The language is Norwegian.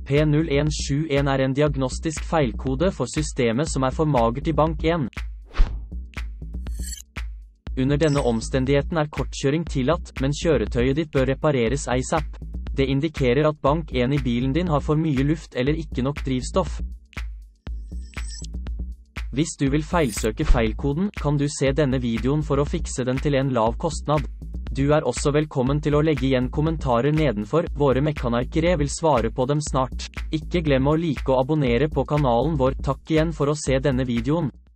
P0171 er en diagnostisk feilkode for systemet som er for magert i bank 1. Under denne omstendigheten er kortkjøring tillatt, men kjøretøyet ditt bør repareres ASAP. Det indikerer at bank 1 i bilen din har for mye luft eller ikke nok drivstoff. Hvis du vil feilsøke feilkoden, kan du se denne videoen for å fikse den til en lav kostnad. Du er også velkommen til å legge igjen kommentarer nedenfor, våre mekanikere vil svare på dem snart. Ikke glem å like og abonnere på kanalen vår, takk igjen for å se denne videoen.